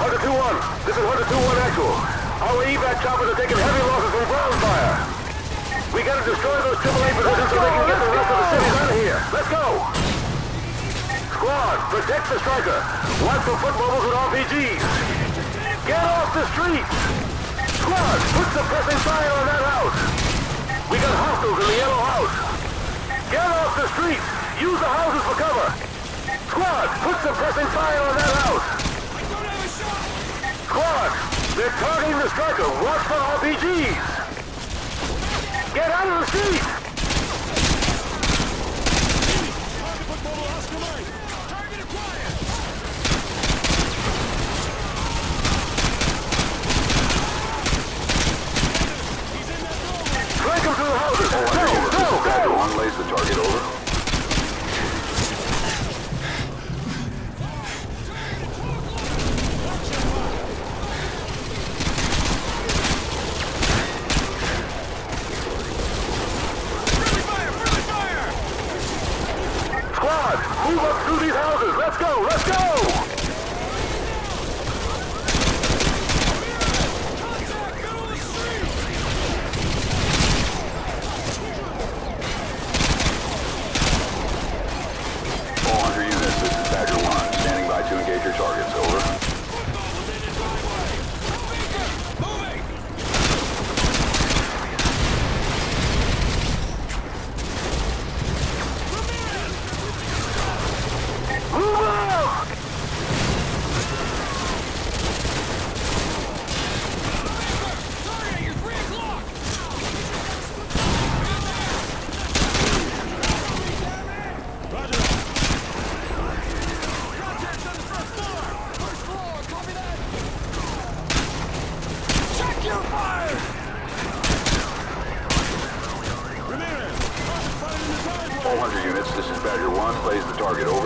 Hunter 2-1, this is Hunter 2-1 actual. Our evac choppers are taking heavy losses from ground fire. We gotta destroy those AAA positions so they can get the rest of the cities out of here. Let's go! Squad, protect the striker. Watch for foot mobiles with RPGs. Get off the streets! Squad, put suppressing fire on that house. We got hostiles in the yellow house. Get off the streets! Use the houses for cover. Squad, put suppressing fire on that house. Squad, they're targeting the striker. Watch for RPGs. Get out of the street! Flank him to the houses! Go! One lays the target over. Move up through these houses! Let's go! Let's go! This is Badger 1, lays the target over.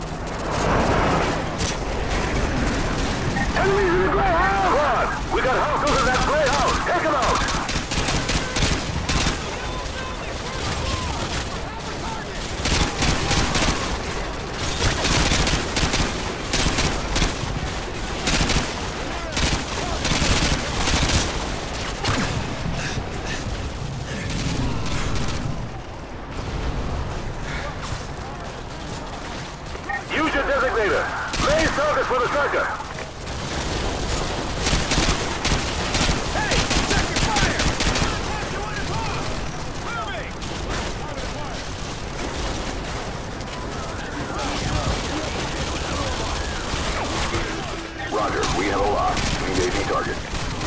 Enemies in the gray house! Squad, we got hostiles in that gray house! Take them out! Use your designator. Raise targets for the striker. Hey! Check your fire! Moving! Roger, we have a lock. Engaging target.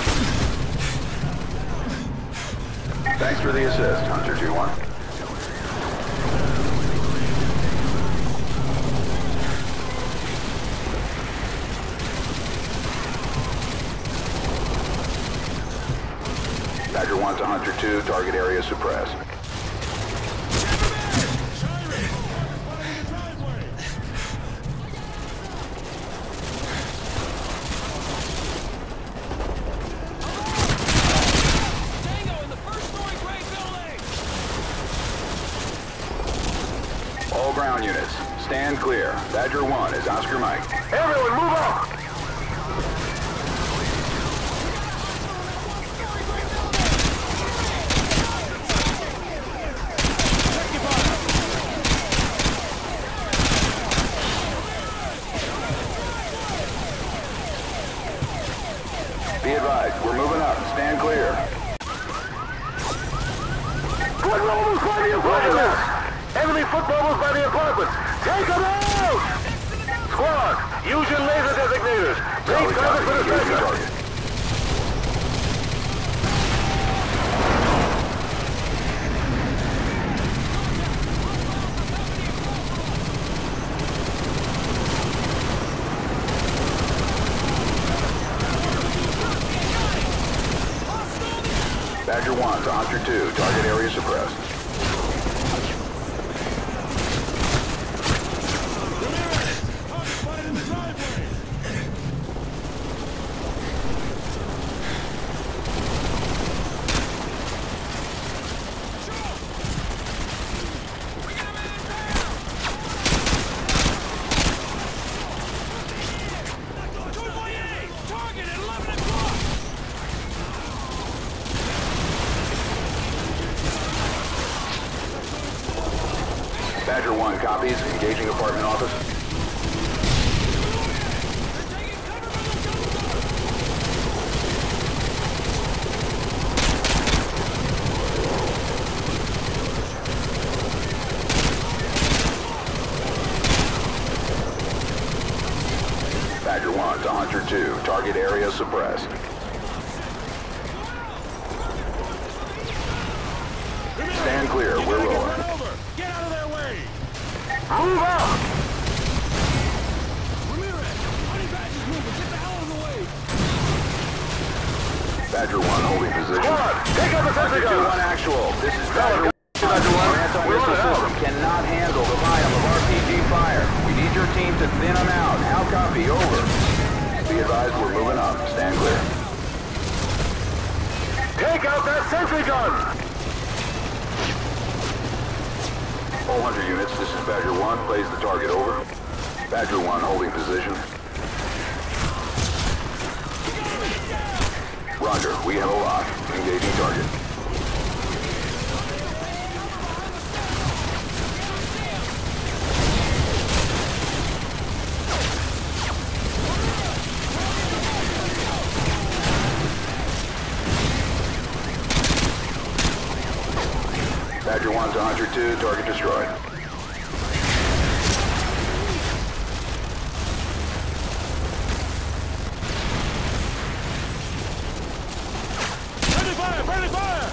Thanks for the assist, Hunter 2-1. Badger 1 to Hunter 2, target area suppressed. Tango in the first-story gray building! All ground units, stand clear. Badger 1 is Oscar Mike. Everyone move up! Be advised, we're moving up. Stand clear. Foot mobiles by the apartments! Enemy foot mobiles by the apartments! Take them out! Squad, use your laser designators. Raise targets for the striker. Badger 1 to Hunter 2, target area suppressed. Engaging apartment office. Badger 1 to Hunter 2. Target area suppressed. Stand clear. We're rolling. Get out of their way! Move out! Ramirez! Honey Badger's moving! Get the hell out of the way! Badger 1 holding position. Squad, take out the sentry Badger 2 gun! on actual. This is Badger 1. Badger 1, Our we're anti-missile on it system cannot handle the volume of RPG fire. We need your team to thin them out. How copy? Over. Be advised we're moving up. Stand clear. Take out that sentry gun! All Hunter units, this is Badger 1. Plays the target. Over. Badger 1 holding position. Roger, we have a lock. Engaging target. Badger 1 to Hunter 2, target destroyed. Friendly fire! Friendly fire!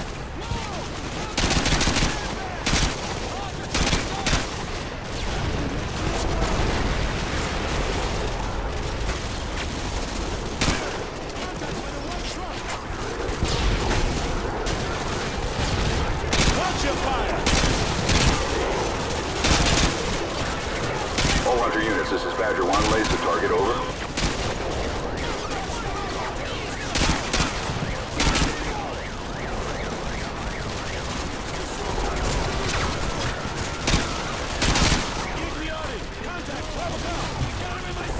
Watch your fire! All Hunter units, this is Badger 1. Lays the target. Over. Keep me on it! Contact! Level down! Got him in my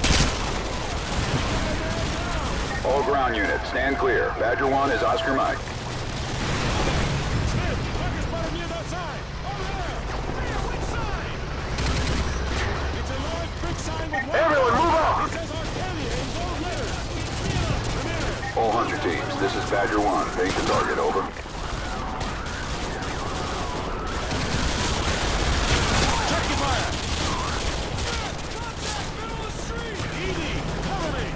sight! All ground units, stand clear. Badger 1 is Oscar Mike. Smith! Marcus spotted near that side! Over there! Where? Which side? It's a large brick sign with one... Everyone, move up! It says Arcadia in gold letters! Ramirez! All Hunter teams, this is Badger 1. Take the target. Over. Check your fire! Contact! Middle of the street! Edie! Cover me!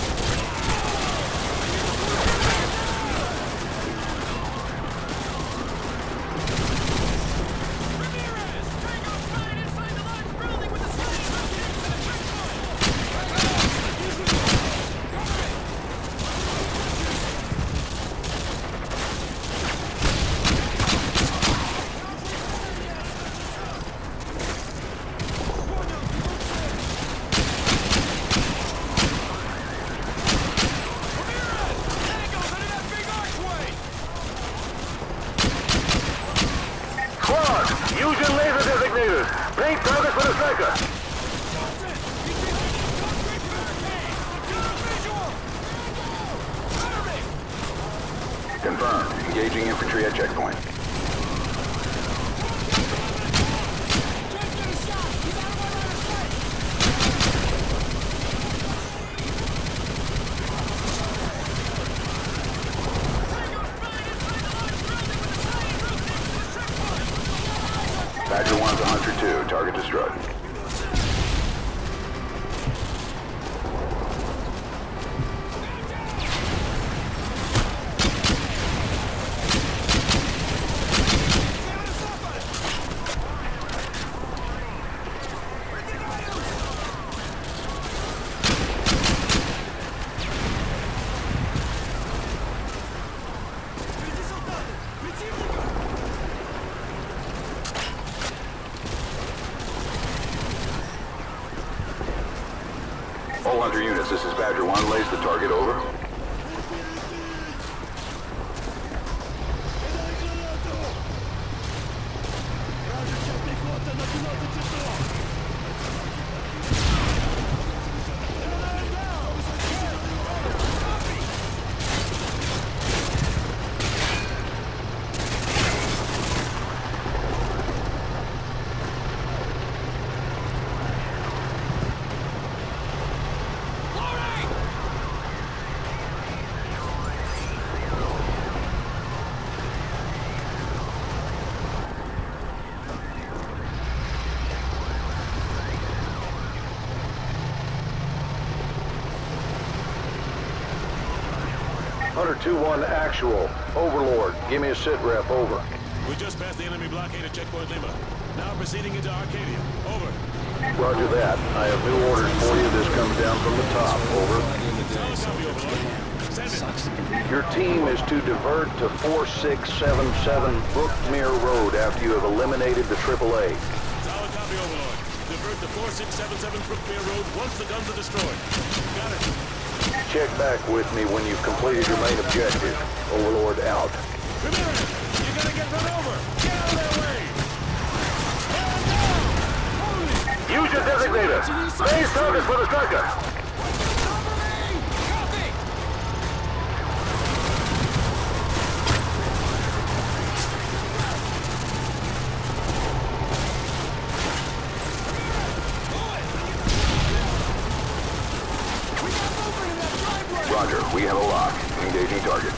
Ramirez! Tango's flying inside the large building with the sign built into the Tango's under that big archway! Squad, use your laser designators. Paint targets for the striker. Johnson! He's behind the concrete barricade! Get a visual! Cover me! Confirmed. Engaging infantry at checkpoint. Just get a shot! He's out of my line of sight! Tango's flying inside the large building with the sign built into the checkpoint! Badger 1 to Hunter 2. Target destroyed. All Hunter units, this is Badger 1. Lays the target. Over. Hunter 2-1 actual. Overlord, give me a sit rep, over. We just passed the enemy blockade at Checkpoint Lima. Now proceeding into Arcadia. Over. Roger that. I have new orders for you. This comes down from the top, over. Solid copy, Overlord. Send it. Your team is to divert to 4677 Brookmere Road after you have eliminated the AAA. Solid copy, Overlord. Divert to 4677 Brookmere Road once the guns are destroyed. Got it. Check back with me when you've completed your main objective. Overlord out. Ramirez, you're gonna get run over. Get out of their way. Use your designator. Raise targets for the striker. Roger, we have a lock. Engaging target.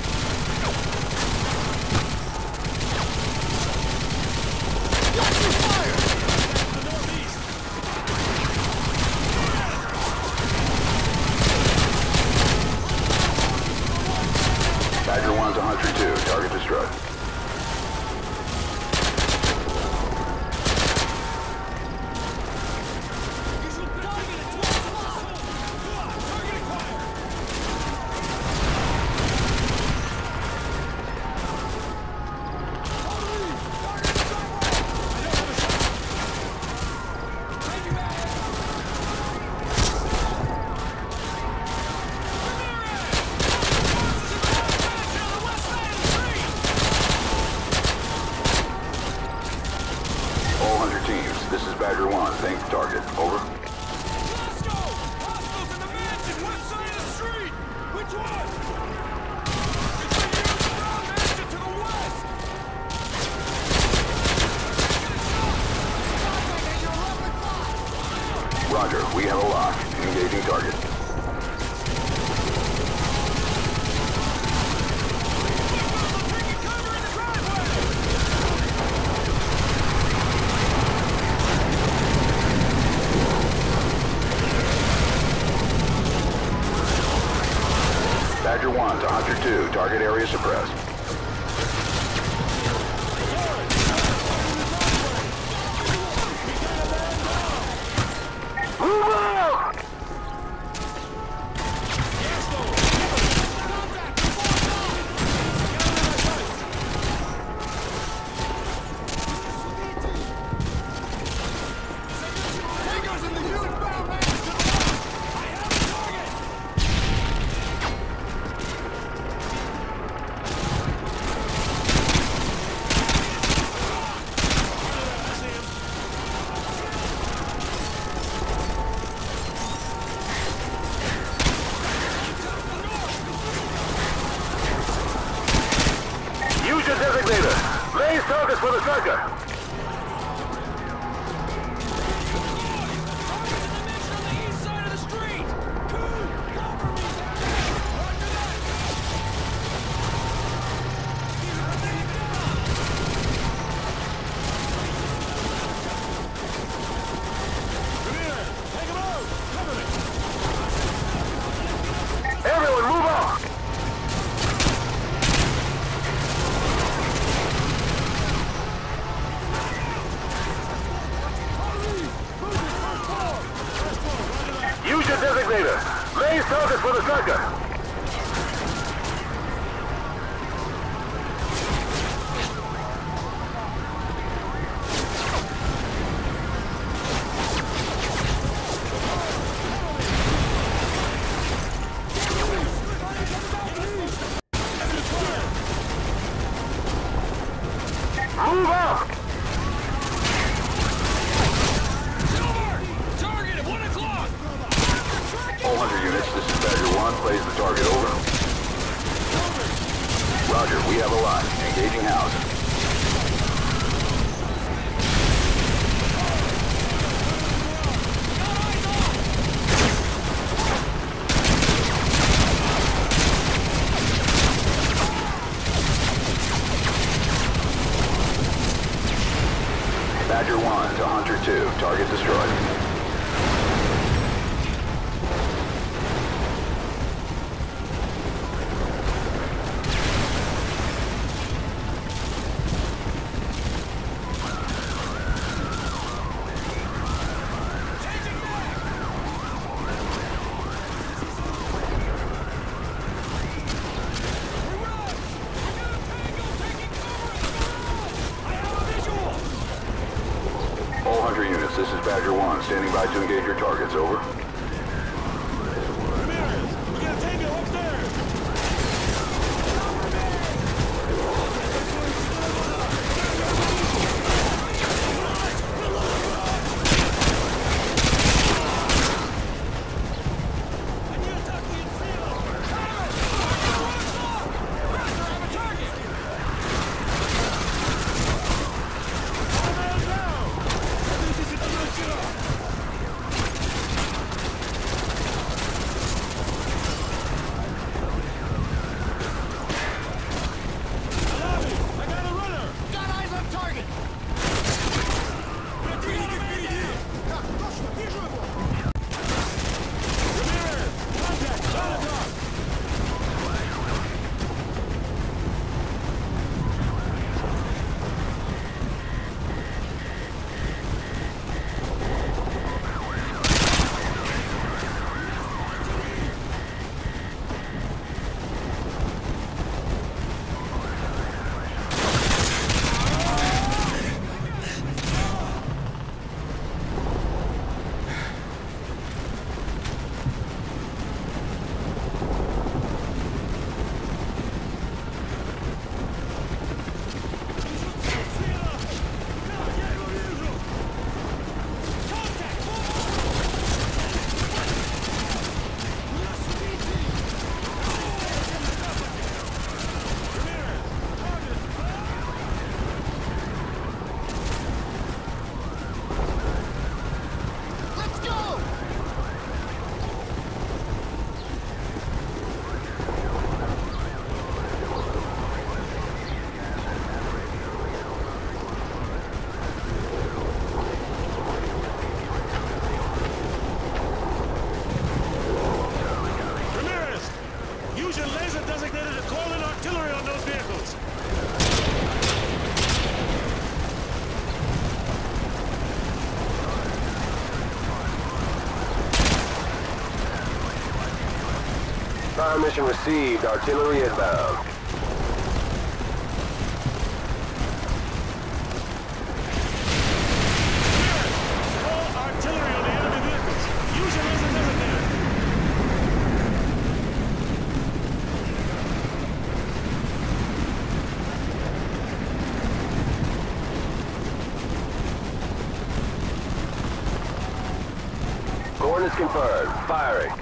Badger 1's a Hunter 2. Target destroyed. This is Badger 1. Think target. Over. Let's go! Hostiles in the mansion, west side of the street! Which one? It's the Brown mansion to the west! Roger, we have a lock. Engaging target. Badger 1 to Hunter 2. Target area suppressed. Move out! Use your designator. Raise targets for the striker. Everyone move on! Use your designator. Raise targets for the striker. Move out! Target at 1 o'clock! All 100 units, this is Badger 1. Plays the target. Over. Roger, we have a lock. Engaging house. Badger 1 to Hunter 2. Target destroyed. Standing by to engage your targets, over. Ramirez, we got a tango upstairs! Use your laser designated to call in artillery on those vehicles. Fire mission received. Artillery inbound. Call artillery on the enemy vehicles. Use your laser designated. Coordinates confirmed. Firing.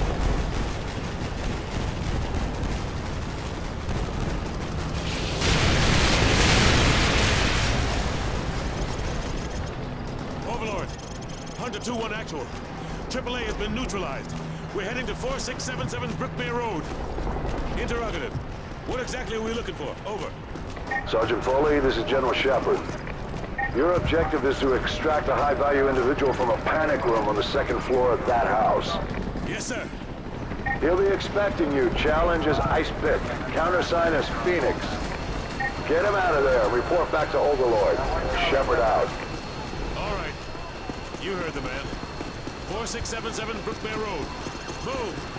Overlord, Hunter 2-1 actual. AAA has been neutralized. We're heading to 4677 Brookmere Road. Interrogative. What exactly are we looking for? Over. Sergeant Foley, this is General Shepard. Your objective is to extract a high-value individual from a panic room on the second floor of that house. Yes, sir. He'll be expecting you. Challenge is Ice Pick. Countersign is Phoenix. Get him out of there. Report back to Overlord. Shepard out. All right. You heard the man. 4677 Brookmere Road. Move.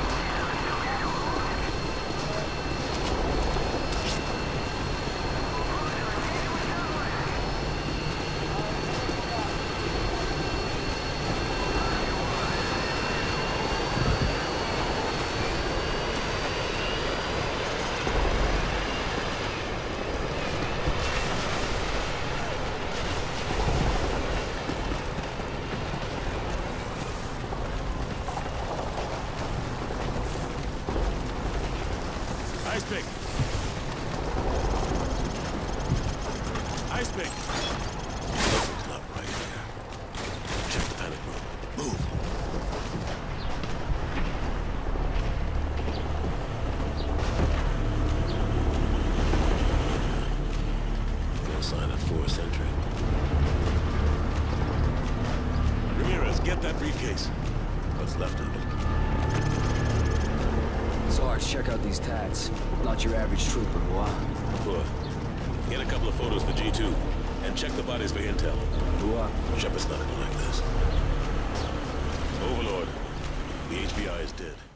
Ice pick. Ice pick. Something's not right there. Check the panic room. Move. No sign of force entry. Ramirez, get that briefcase. What's left of it? Sarge, check out these tats. Not your average trooper, what? Good. Get a couple of photos for G2, and check the bodies for intel. What? Shepard's not gonna like this. Overlord, the HBI is dead.